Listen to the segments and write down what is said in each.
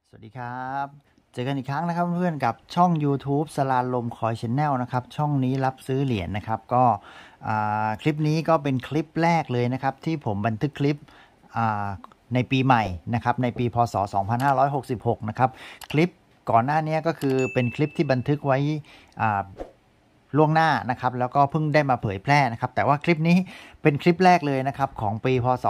สวัสดีครับเจอกันอีกครั้งนะครับเพื่อนกับช่อง YouTube สลาลมคอยชแนลนะครับช่องนี้รับซื้อเหรียญนะครับก็คลิปนี้ก็เป็นคลิปแรกเลยนะครับที่ผมบันทึกคลิปในปีใหม่นะครับในปีพศ2566นะครับคลิปก่อนหน้านี้ก็คือเป็นคลิปที่บันทึกไว้ล่วงหน้านะครับแล้วก็เพิ่งได้มาเผยแพร่นะครับแต่ว่าคลิปนี้เป็นคลิปแรกเลยนะครับของปีพศ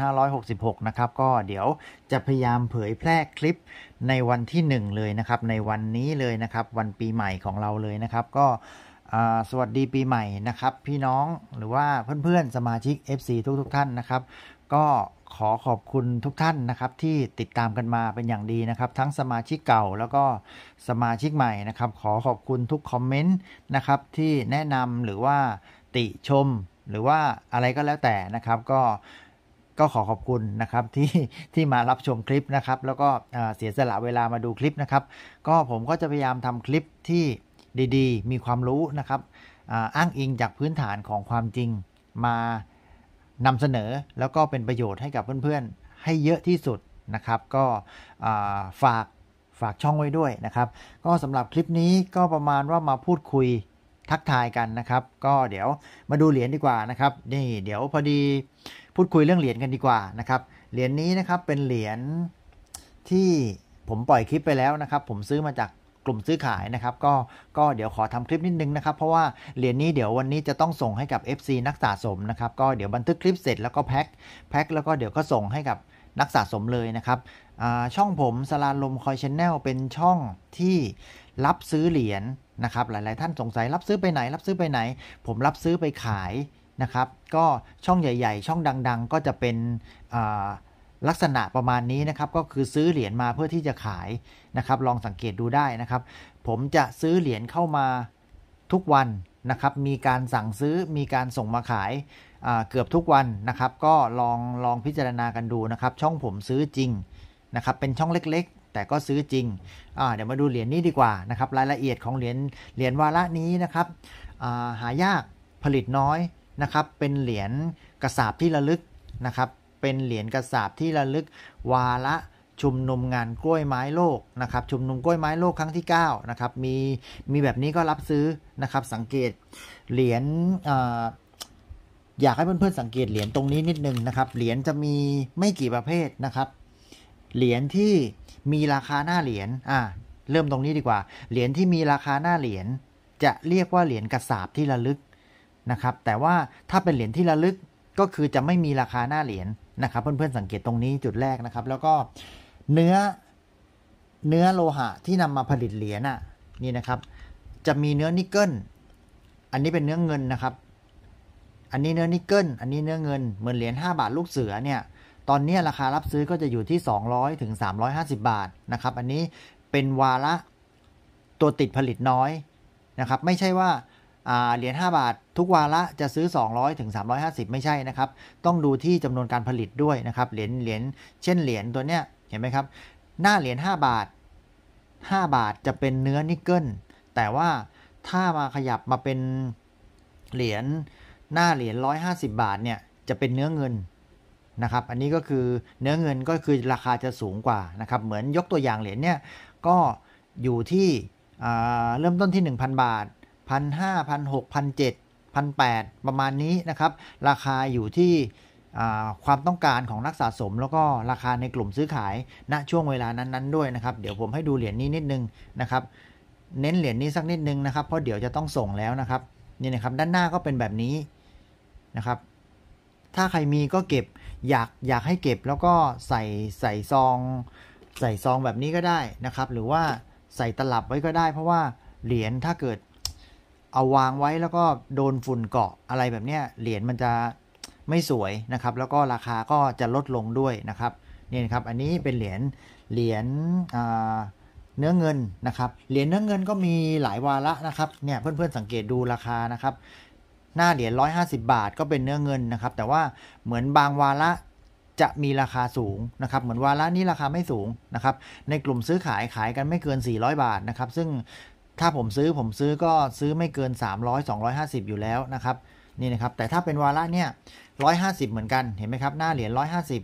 2566นะครับก็เดี๋ยวจะพยายามเผยแพร่คลิปในวันที่1เลยนะครับในวันนี้เลยนะครับวันปีใหม่ของเราเลยนะครับก็สวัสดีปีใหม่นะครับพี่น้องหรือว่าเพื่อนๆสมาชิก FC ทุกท่านนะครับก็ขอขอบคุณทุกท่านนะครับที่ติดตามกันมาเป็นอย่างดีนะครับทั้งสมาชิกเก่าแล้วก็สมาชิกใหม่นะครับขอขอบคุณทุกคอมเมนต์นะครับที่แนะนำหรือว่าติชมหรือว่าอะไรก็แล้วแต่นะครับก็ขอขอบคุณนะครับที่มารับชมคลิปนะครับแล้วก็เสียสละเวลามาดูคลิปนะครับก็ผมก็จะพยายามทำคลิปที่ดีๆมีความรู้นะครับอ้างอิงจากพื้นฐานของความจริงมานำเสนอแล้วก็เป็นประโยชน์ให้กับเพื่อนๆให้เยอะที่สุดนะครับก็ฝากช่องไว้ด้วยนะครับก็สำหรับคลิปนี้ก็ประมาณว่ามาพูดคุยทักทายกันนะครับก็เดี๋ยวมาดูเหรียญดีกว่านะครับนี่เดี๋ยวพอดีพูดคุยเรื่องเหรียญกันดีกว่านะครับเหรียญนี้นะครับเป็นเหรียญที่ผมปล่อยคลิปไปแล้วนะครับผมซื้อมาจากกลุ่มซื้อขายนะครับก็เดี๋ยวขอทำคลิปนิดนึงนะครับเพราะว่าเหรียญนี้เดี๋ยววันนี้จะต้องส่งให้กับ FC นักสะสมนะครับก็เดี๋ยวบันทึกคลิปเสร็จแล้วก็แพ็คแล้วก็เดี๋ยวก็ส่งให้กับนักสะสมเลยนะครับช่องผมสลาลมคอยชแนลเป็นช่องที่รับซื้อเหรียญนะครับหลายๆท่านสงสัยรับซื้อไปไหนผมรับซื้อไปขายนะครับก็ช่องใหญ่ๆช่องดังๆก็จะเป็นลักษณะประมาณนี้นะครับก็คือซื้อเหรียญมาเพื่อที่จะขายนะครับลองสังเกตดูได้นะครับผมจะซื้อเหรียญเข้ามาทุกวันนะครับมีการสั่งซื้อมีการส่งมาขายเกือบทุกวันนะครับก็ลองพิจารณากันดูนะครับช่องผมซื้อจริงนะครับเป็นช่องเล็กๆแต่ก็ซื้อจริงเดี๋ยวมาดูเหรียญนี้ดีกว่านะครับรายละเอียดของเหรียญวาระนี้นะครับหายากผลิตน้อยนะครับเป็นเหรียญกระสาบที่ระลึกนะครับเป็นเหรียญกระสาบที่ระลึกวาระชุมนุมงานกล้วยไม้โลกนะครับชุมนุมกล้วยไม้โลกครั้งที่9นะครับมีแบบนี้ก็รับซื้อนะครับสังเกตเหรียญอยากให้เพื่อนๆสังเกตเหรียญตรงนี้นิดนึงนะครับเหรียญจะมีไม่กี่ประเภทนะครับเหรียญที่มีราคาหน้าเหรียญเริ่มตรงนี้ดีกว่าเหรียญที่มีราคาหน้าเหรียญจะเรียกว่าเหรียญกระสาบที่ระลึกนะครับแต่ว่าถ้าเป็นเหรียญที่ระลึกก็คือจะไม่มีราคาหน้าเหรียญนะครับเพื่อนๆสังเกตตรงนี้จุดแรกนะครับแล้วก็เนื้อโลหะที่นำมาผลิตเหรียญนี่นะครับจะมีเนื้อนิกเกิลอันนี้เป็นเนื้อเงินนะครับอันนี้เนื้อนิกเกิลอันนี้เนื้อเงินเหมือนเหรียญ5 บาทลูกเสือเนี่ยตอนนี้ราคารับซื้อก็จะอยู่ที่200 ถึง 350 บาทนะครับอันนี้เป็นวาระตัวติดผลิตน้อยนะครับไม่ใช่ว่าเหรียญ5 บาททุกวาระจะซื้อ200 ถึง 350ไม่ใช่นะครับต้องดูที่จำนวนการผลิตด้วยนะครับเหรียญเช่นเหรียญตัวเนี้ยเห็นไหมครับหน้าเหรียญ5 บาทจะเป็นเนื้อนิกเกิลแต่ว่าถ้ามาขยับมาเป็นเหรียญหน้าเหรียญ150 บาทเนี่ยจะเป็นเนื้อเงินนะครับอันนี้ก็คือเนื้อเงินก็คือราคาจะสูงกว่านะครับเหมือนยกตัวอย่างเหรียญเนี่ยก็อยู่ที่เริ่มต้นที่ 1,000 บาท 1,500 1,600 1,700 1,800ประมาณนี้นะครับราคาอยู่ที่ความต้องการของนักสะสมแล้วก็ราคาในกลุ่มซื้อขายณช่วงเวลานั้นๆด้วยนะครับเดี๋ยวผมให้ดูเหรียญนี้นิดนึงนะครับเน้นเหรียญนี้สักนิดนึงนะครับเพราะเดี๋ยวจะต้องส่งแล้วนะครับนี่นะครับด้านหน้าก็เป็นแบบนี้นะครับถ้าใครมีก็เก็บอยากให้เก็บแล้วก็ใส่ซองแบบนี้ก็ได้นะครับหรือว่าใส่ตลับไว้ก็ได้เพราะว่าเหรียญถ้าเกิดเอาวางไว้แล้วก็โดนฝุ่นเกาะอะไรแบบเนี้ยเหรียญมันจะไม่สวยนะครับแล้วก็ราคาก็จะลดลงด้วยนะครับนี่นะครับอันนี้เป็นเหรียญเนื้อเงินนะครับเหรียญเนื้อเงินก็มีหลายวาระนะครับเนี่ยเพื่อนๆสังเกตดูราคานะครับหน้าเหรียญ150 บาทก็เป็นเนื้อเงินนะครับแต่ว่าเหมือนบางวาระจะมีราคาสูงนะครับเหมือนวาระนี้ราคาไม่สูงนะครับในกลุ่มซื้อขายกันไม่เกิน400 บาทนะครับซึ่งถ้าผมซื้อก็ซื้อไม่เกิน300 250อยู่แล้วนะครับนี่นะครับแต่ถ้าเป็นวาระเนี่ย150เหมือนกันเห็นไหมครับหน้าเหรียญ150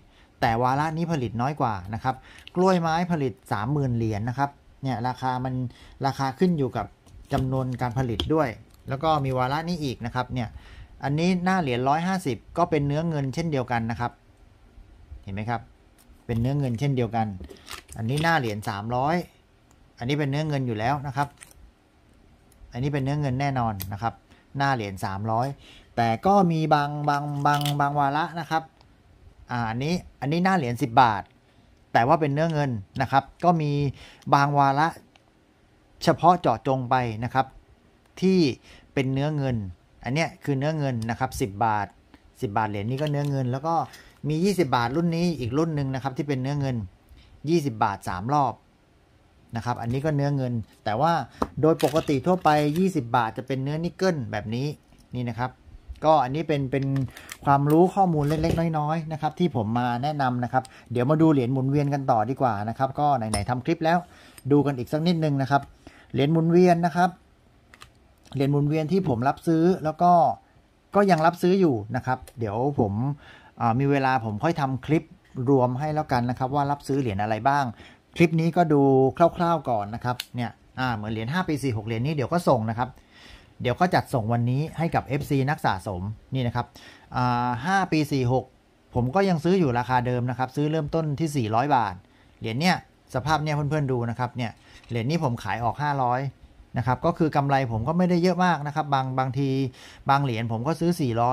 แต่วาระนี้ผลิตน้อยกว่านะครับกล้วยไม้ผลิต 30,000 เหรียญนะครับเนี่ยราคาขึ้นอยู่กับจำนวนการผลิตด้วยแล้วก็มีวาระนี้อีกนะครับเนี่ยอันนี้หน้าเหรียญ150ก็เป็นเนื้อเงินเช่นเดียวกันนะครับเห็นไหมครับเป็นเนื้อเงินเช่นเดียวกันอันนี้หน้าเหรียญ300อันนี้เป็นเนื้อเงินอยู่แล้วนะครับอันนี้เป็นเนื้อเงินแน่นอนนะครับหน้าเหรียญ300แต่ก็มีบางวาระนะครับอันนี้หน้าเหรียญ10 บาทแต่ว่าเป็นเนื้อเงินนะครับก็มีบางวาระเฉพาะเจาะจงไปนะครับที่เป็นเนื้อเงินอันเนี้ยคือเนื้อเงินนะครับ10 บาทเหรียญนี้ก็เนื้อเงินแล้วก็มี20 บาทรุ่นนี้อีกรุ่นหนึ่งนะครับที่เป็นเนื้อเงิน20 บาท3 รอบนะครับอันนี้ก็เนื้อเงินแต่ว่าโดยปกติทั่วไป20 บาทจะเป็นเนื้อนิกเกิลแบบนี้นี่นะครับก็อันนี้เป็นความรู้ข้อมูลเล็กๆน้อยๆนะครับที่ผมมาแนะนำนะครับเดี๋ยวมาดูเหรียญหมุนเวียนกันต่อดีกว่านะครับก็ไหนๆทำคลิปแล้วดูกันอีกสักนิดนึงนะครับเหรียญหมุนเวียนนะครับเหรียญหมุนเวียนที่ผมรับซื้อแล้วก็ยังรับซื้ออยู่นะครับเดี๋ยวผมมีเวลาผมค่อยทำคลิปรวมให้แล้วกันนะครับว่ารับซื้อเหรียญอะไรบ้างคลิปนี้ก็ดูคร่าวๆก่อนนะครับเนี่ยเหมือนเหรียญ5 ปี 46 เหรียญนี้เดี๋ยวก็ส่งนะครับเดี๋ยวก็จัดส่งวันนี้ให้กับ FC นักสะสมนี่นะครับ5 ปี 46ผมก็ยังซื้ออยู่ราคาเดิมนะครับซื้อเริ่มต้นที่400 บาทเหรียญเนี่ยสภาพเนี่ยเพื่อนๆดูนะครับเนี่ยเหรียญนี้ผมขายออก500นะครับก็คือกำไรผมก็ไม่ได้เยอะมากนะครับบางทีบางเหรียญผมก็ซื้อ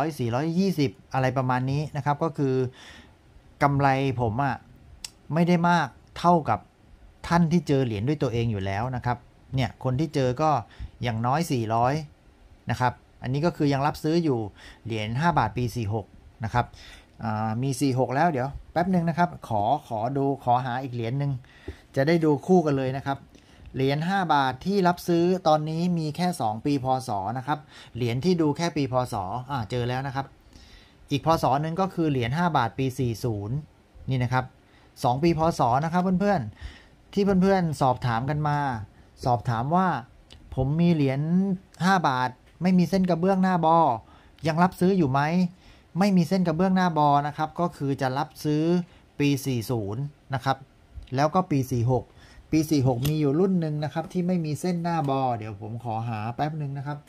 420อะไรประมาณนี้นะครับก็คือกำไรผมไม่ได้มากเท่ากับท่านที่เจอเหรียญด้วยตัวเองอยู่แล้วนะครับเนี่ยคนที่เจอก็อย่างน้อย400นะครับอันนี้ก็คือยังรับซื้ออยู่เหรียญ5 บาทปี46นะครับมี46แล้วเดี๋ยวแป๊บหนึ่งนะครับขอหาอีกเหรียญหนึ่งจะได้ดูคู่กันเลยนะครับเหรียญ5 บาทที่รับซื้อตอนนี้มีแค่2 ปีพศนะครับเหรียญที่ดูแค่ปีพศเจอแล้วนะครับอีกพศนึงก็คือเหรียญ5 บาทปี40นี่นะครับ2 ปีพศนะครับเพื่อนๆที่เพื่อนๆสอบถามกันมาสอบถามว่าผมมีเหรียญ5 บาทไม่มีเส้นกระเบื้องหน้าบอยังรับซื้ออยู่ไหมไม่มีเส้นกระเบื้องหน้าบอนะครับก็คือจะรับซื้อปี40นะครับแล้วก็ปี46ปี46มีอยู่รุ่นหนึ่งนะครับที่ไม่มีเส้นหน้าบอเดี๋ยวผมขอหาแป๊บหนึ่งนะครับ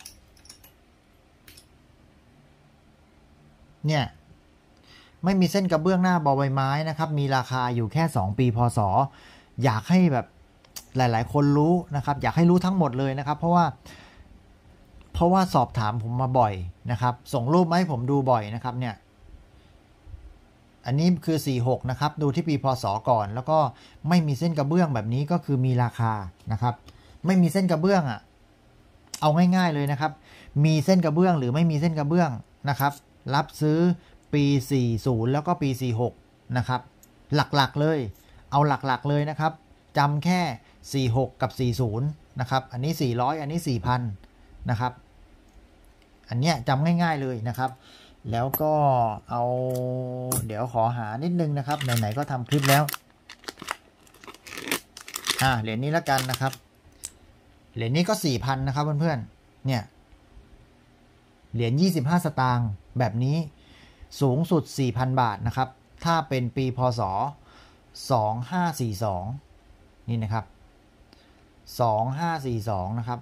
เนี่ยไม่มีเส้นกระเบื้องหน้าบอใบไม้นะครับมีราคาอยู่แค่2 ปีพศอยากให้แบบหลายๆคนรู้นะครับอยากให้รู้ทั้งหมดเลยนะครับเพราะว่าสอบถามผมมาบ่อยนะครับส่งรูปมาให้ผมดูบ่อยนะครับเนี่ยอันนี้คือ46นะครับดูที่ปีพศก่อนแล้วก็ไม่มีเส้นกระเบื้องแบบนี้ก็คือมีราคานะครับไม่มีเส้นกระเบื้องเอาง่ายๆเลยนะครับมีเส้นกระเบื้องหรือไม่มีเส้นกระเบื้องนะครับรับซื้อปี40แล้วก็ปี46นะครับหลักๆเลยเอาหลักๆเลยนะครับจำแค่46กับ40นะครับอันนี้400อันนี้ 4,000 นะครับอันเนี้ยจำง่ายๆเลยนะครับแล้วก็เอาเดี๋ยวขอหานิดนึงนะครับไหนๆก็ทำคลิปแล้วเหรียญนี้แล้วกันนะครับเหรียญนี้ก็ 4,000 นะครับเพื่อนๆเนี่ยเหรียญ25 สตางค์แบบนี้สูงสุด 4,000 บาทนะครับถ้าเป็นปีพศ2542นี่นะครับ2542นะครับ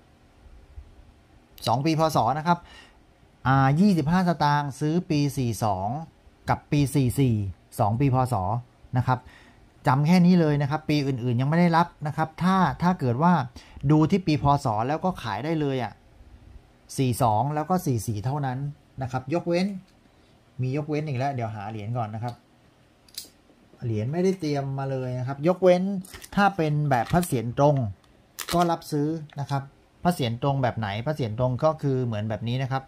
2 ปีพศนะครับ25 สตางค์ซื้อปี42กับปี44 2 ปีพศนะครับจำแค่นี้เลยนะครับปีอื่นๆยังไม่ได้รับนะครับถ้าเกิดว่าดูที่ปีพศแล้วก็ขายได้เลย42แล้วก็44เท่านั้นนะครับยกเว้นมียกเว้นอีกแล้วเดี๋ยวหาเหรียญก่อนนะครับเหรียญไม่ได้เตรียมมาเลยนะครับยกเว้นถ้าเป็นแบบพระเศียรตรงก็รับซื้อนะครับพระเศียรตรงแบบไหนพระเศียรตรงก็คือเหมือนแบบนี้นะครับ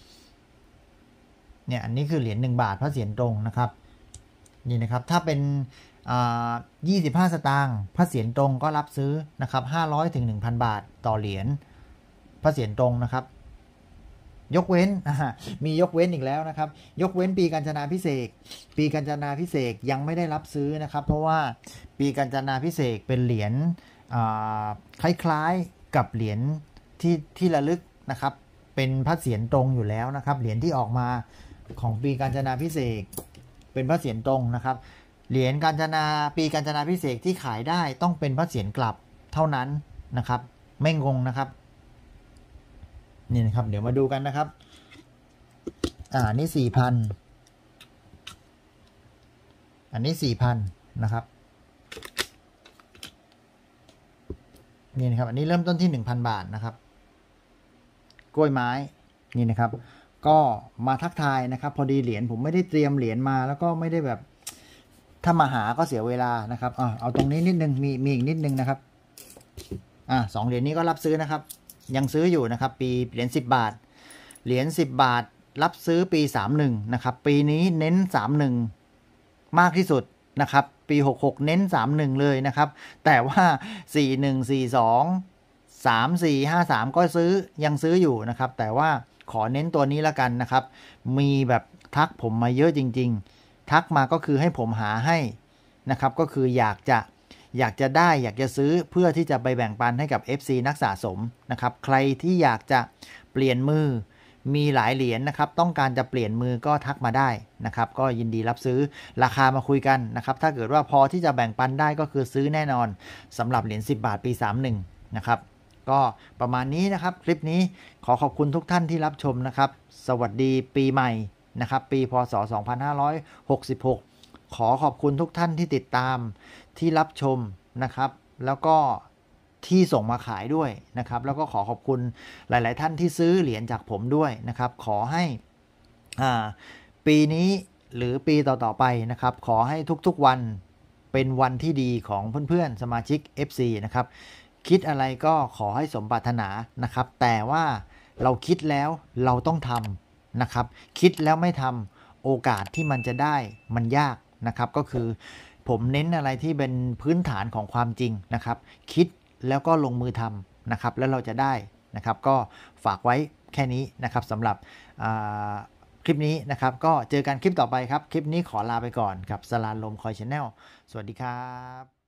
เนี่ยอันนี้คือเหรียญ1 บาทพระเศียรตรงนะครับนี่นะครับถ้าเป็น25 สตางค์พระเศียรตรงก็รับซื้อนะครับ500 ถึง 1,000 บาทต่อเหรียญพระเศียรตรงนะครับยกเว้นมียกเว้นอีกแล้วนะครับยกเว้นปีกาญจนาภิเษกปีกาญจนาภิเษกยังไม่ได้รับซื้อนะครับเพราะว่าปีกาญจนาภิเษกเป็นเหรียญคล้ายๆกับเหรียญที่ระลึกนะครับเป็นพระเศียรตรงอยู่แล้วนะครับเหรียญที่ออกมาของปีกาญจนาภิเษกเเป็นพระเศียรตรงนะครับเหรียญกาญจนาปีกาญจนาพิเศษที่ขายได้ต้องเป็นพระเศียรกลับเท่านั้นนะครับไม่งงนะครับนี่นะครับเดี๋ยวมาดูกันนะครับนี่4,000อันนี้4,000นะครับนี่นะครับอันนี้เริ่มต้นที่ 1,000 บาทนะครับกล้วยไม้นี่นะครับก็มาทักทายนะครับพอดีเหรียญผมไม่ได้เตรียมเหรียญมาแล้วก็ไม่ได้แบบถ้ามาหาก็เสียเวลานะครับเอาตรงนี้นิดนึงมีอีกนิดนึงนะครับ2เหรียญนี้ก็รับซื้อนะครับยังซื้ออยู่นะครับปีเหรียญ10 บาทเหรียญ10 บาทรับซื้อปี31นะครับปีนี้เน้น31มากที่สุดนะครับปี66เน้น31เลยนะครับแต่ว่า4142 3453ก็ยังซื้ออยู่นะครับแต่ว่าขอเน้นตัวนี้ละกันนะครับมีแบบทักผมมาเยอะจริงๆทักมาก็คือให้ผมหาให้นะครับก็คืออยากจะได้อยากจะซื้อเพื่อที่จะไปแบ่งปันให้กับ FC นักสะสมนะครับใครที่อยากจะเปลี่ยนมือมีหลายเหรียญนะครับต้องการจะเปลี่ยนมือก็ทักมาได้นะครับก็ยินดีรับซื้อราคามาคุยกันนะครับถ้าเกิดว่าพอที่จะแบ่งปันได้ก็คือซื้อแน่นอนสำหรับเหรียญ10 บาทปี31นะครับก็ประมาณนี้นะครับคลิปนี้ขอขอบคุณทุกท่านที่รับชมนะครับสวัสดีปีใหม่นะครับปีพศ2566ขอขอบคุณทุกท่านที่ติดตามที่รับชมนะครับแล้วก็ที่ส่งมาขายด้วยนะครับแล้วก็ขอขอบคุณหลายๆท่านที่ซื้อเหรียญจากผมด้วยนะครับขอให้ปีนี้หรือปีต่อๆไปนะครับขอให้ทุกๆวันเป็นวันที่ดีของเพื่อนๆสมาชิก FC นะครับคิดอะไรก็ขอให้สมปรารถนานะครับแต่ว่าเราคิดแล้วเราต้องทำนะครับคิดแล้วไม่ทำโอกาสที่มันจะได้มันยากนะครับก็คือผมเน้นอะไรที่เป็นพื้นฐานของความจริงนะครับคิดแล้วก็ลงมือทำนะครับแล้วเราจะได้นะครับก็ฝากไว้แค่นี้นะครับสำหรับคลิปนี้นะครับก็เจอกันคลิปต่อไปครับคลิปนี้ขอลาไปก่อนกับสลาลมคอยชาแนลสวัสดีครับ